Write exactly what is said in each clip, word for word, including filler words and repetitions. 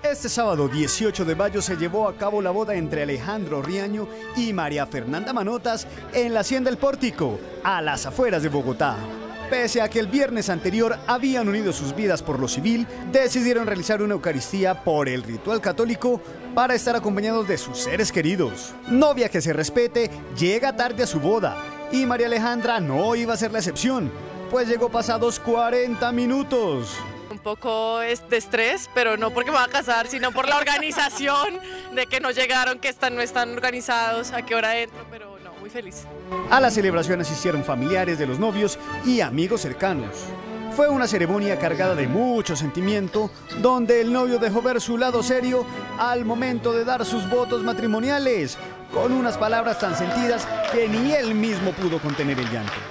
Este sábado dieciocho de mayo se llevó a cabo la boda entre Alejandro Riaño y María Fernanda Manotas en la Hacienda El Pórtico, a las afueras de Bogotá. Pese a que el viernes anterior habían unido sus vidas por lo civil, decidieron realizar una Eucaristía por el ritual católico para estar acompañados de sus seres queridos. Novia que se respete llega tarde a su boda y María Alejandra no iba a ser la excepción, pues llegó pasados cuarenta minutos. Un poco de estrés, pero no porque me va a casar, sino por la organización de que no llegaron, que están, no están organizados, a qué hora entro, pero no, muy feliz. A la celebración asistieron familiares de los novios y amigos cercanos. Fue una ceremonia cargada de mucho sentimiento, donde el novio dejó ver su lado serio al momento de dar sus votos matrimoniales, con unas palabras tan sentidas que ni él mismo pudo contener el llanto.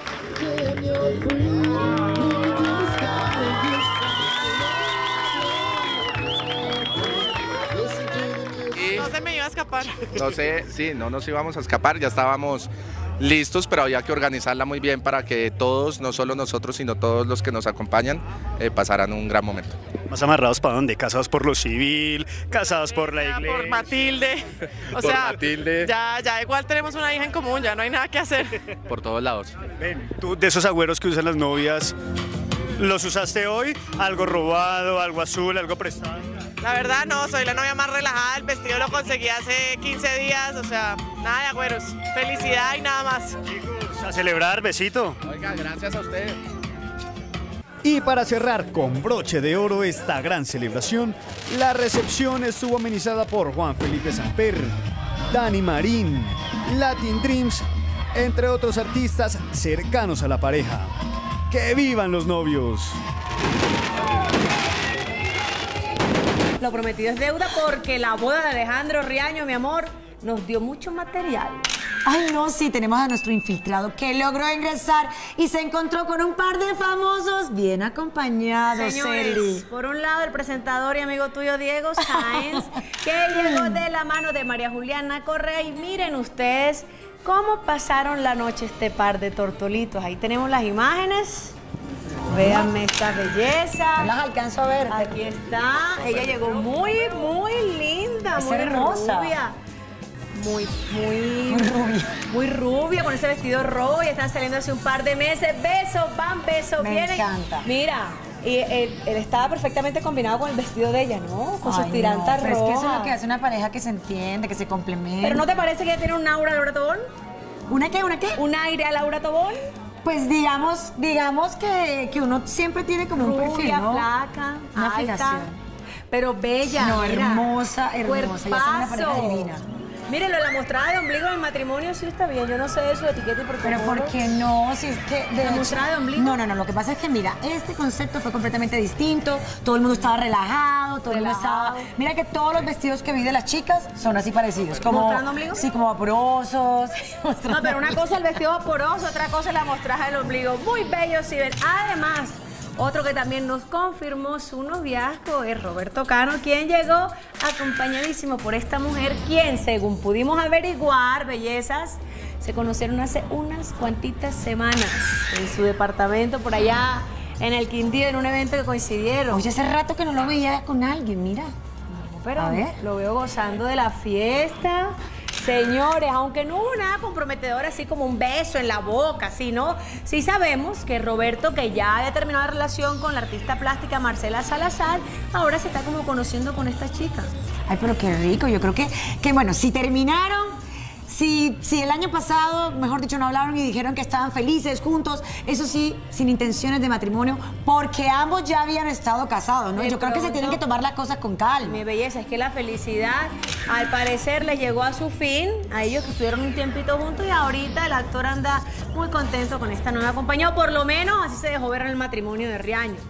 No se me iba a escapar. No sé, sí, no nos íbamos a escapar, ya estábamos listos, pero había que organizarla muy bien para que todos, no solo nosotros, sino todos los que nos acompañan, eh, pasaran un gran momento. ¿Más amarrados para dónde? ¿Casados por lo civil? ¿Casados por la iglesia? Por Matilde. O Por sea, Matilde. Ya, ya igual tenemos una hija en común, ya no hay nada que hacer. Por todos lados. Ven, tú de esos agüeros que usan las novias, ¿los usaste hoy? ¿Algo robado, algo azul, algo prestado? La verdad no, soy la novia más relajada, el vestido lo conseguí hace quince días, o sea, nada de agüeros, felicidad y nada más. Chicos, a celebrar, besito. Oiga, gracias a usted. Y para cerrar con broche de oro esta gran celebración, la recepción estuvo amenizada por Juan Felipe Samper, Dani Marín, Latin Dreams, entre otros artistas cercanos a la pareja. ¡Que vivan los novios! Lo prometido es deuda porque la boda de Alejandro Riaño, mi amor, nos dio mucho material. Ay, no, sí, tenemos a nuestro infiltrado que logró ingresar y se encontró con un par de famosos bien acompañados, Señores, Eli. por un lado el presentador y amigo tuyo Diego Sáenz, que llegó de la mano de María Juliana Correa, y miren ustedes cómo pasaron la noche este par de tortolitos. Ahí tenemos las imágenes. Véanme esta belleza. No las alcanzo a ver. Aquí está. Ella llegó muy, muy linda, Es muy hermosa. rubia. Muy, muy, Muy rubia. muy rubia, con ese vestido rojo, y están saliendo hace un par de meses. Besos, van, besos, Me vienen. encanta. Mira, y él, él estaba perfectamente combinado con el vestido de ella, ¿no? Con Ay, sus tirantas no, pero rojas. es que eso es lo que hace una pareja que se entiende, que se complementa. ¿Pero no te parece que ella tiene un aura a Laura Tobón? ¿Una qué? ¿Una qué? ¿Un aire a Laura Tobón? Pues digamos, digamos que, que uno siempre tiene como un perfil, Rubia, ¿no? flaca, Una alta, fijación. pero bella. No, mira. hermosa, hermosa. Y es una pareja Cuerpazo. divina. Mírenlo, la mostrada de ombligo en el matrimonio sí está bien. Yo no sé de su etiqueta y por Pero ¿por qué no? Si es que de ¿La hecho- mostrada de ombligo? No, no, no. Lo que pasa es que, mira, este concepto fue completamente distinto. Todo el mundo estaba relajado, todo el mundo Relajado. estaba... Mira que todos los vestidos que vi de las chicas son así parecidos. Como, ¿Mostrando ombligo? Sí, como vaporosos. No, pero una cosa el vestido vaporoso, otra cosa es la mostraja del ombligo. Muy bello, si ven. Además, otro que también nos confirmó su noviazgo es Roberto Cano, quien llegó acompañadísimo por esta mujer, quien, según pudimos averiguar, bellezas, se conocieron hace unas cuantitas semanas en su departamento por allá en el Quindío, en un evento que coincidieron. Oye, hace rato que no lo veía con alguien, mira. Pero A ver. lo veo gozando de la fiesta. Señores, aunque no hubo nada comprometedor, así como un beso en la boca, ¿sí, no? Sí sabemos que Roberto, que ya había terminado la relación con la artista plástica Marcela Salazar, ahora se está como conociendo con esta chica. Ay, pero qué rico. Yo creo que, que bueno, si terminaron, si, si el año pasado, mejor dicho, no hablaron y dijeron que estaban felices juntos, eso sí, sin intenciones de matrimonio, porque ambos ya habían estado casados, ¿no? De Yo creo que se pronto- tienen que tomar las cosas con calma. Mi belleza, es que la felicidad, al parecer, les llegó a su fin, a ellos que estuvieron un tiempito juntos, y ahorita el actor anda muy contento con esta nueva compañía, o por lo menos así se dejó ver en el matrimonio de Riaño.